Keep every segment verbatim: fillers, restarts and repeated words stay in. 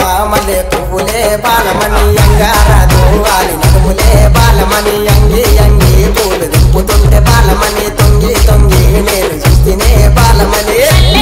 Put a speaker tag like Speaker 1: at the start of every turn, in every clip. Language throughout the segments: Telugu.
Speaker 1: మల్లె పువ్వులే బాలమణి అంగారాదు వాలి నడుములే బాలమణి అంగి అంగి పూలు దింపుతుంటే బాలమణి తొంగి తొంగి నేను చూస్తేనే బాలమణి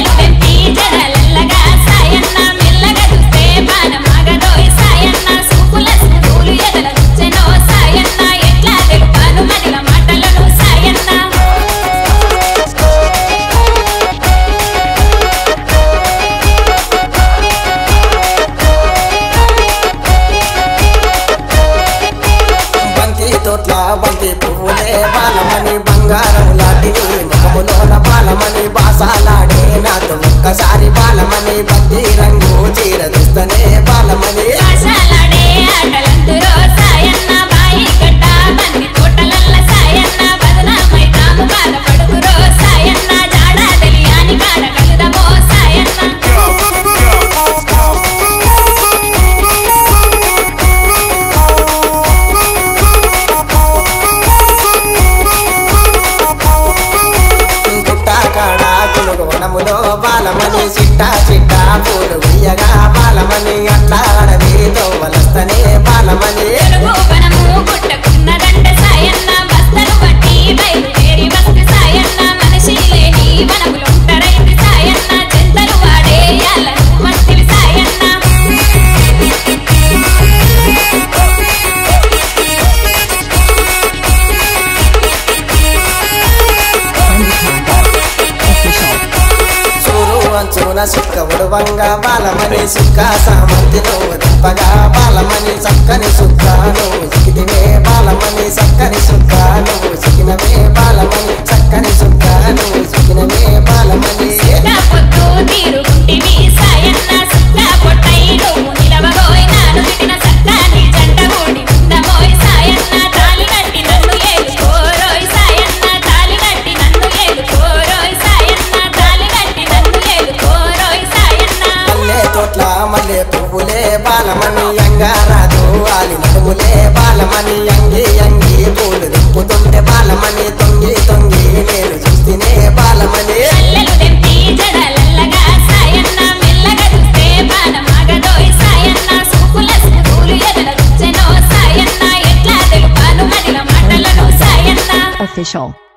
Speaker 1: తోట్ల బంతి పువ్వులే బాలమణి బంగారం లాంటివి ముఖములోన బాలమణి బాసాలాడే నాతో ఒక్కసారి బాలమణి బంతి రంగు చీర దిస్తనే బాలమణి వనములో బాలమణి చిట్టా చిట్టా పూలు ఉయ్యగా బాలమణి అట్లా అడవితో వలస్తనే బాలమణి చూన సుక్క ఉడవంగా బాలమణి సుక్క సామంతి నువ్వు దింపగా బాలమణి చక్కని సుక్క నువ్వు చికితివే బాలమణి చక్కని సుక్క నువ్వు చికినవే బాలమణి చక్కని సుక్క నువ్వు చికినవే బాలమణి మల్లె పువ్వులే బాలమణి అంగారాదు వాలి నడుములే బాలమణి అంగి అంగి పూలు దింపుతుంటే బాలమణి తొంగి తొంగి నేను చూస్తేనే బాలమణి
Speaker 2: Official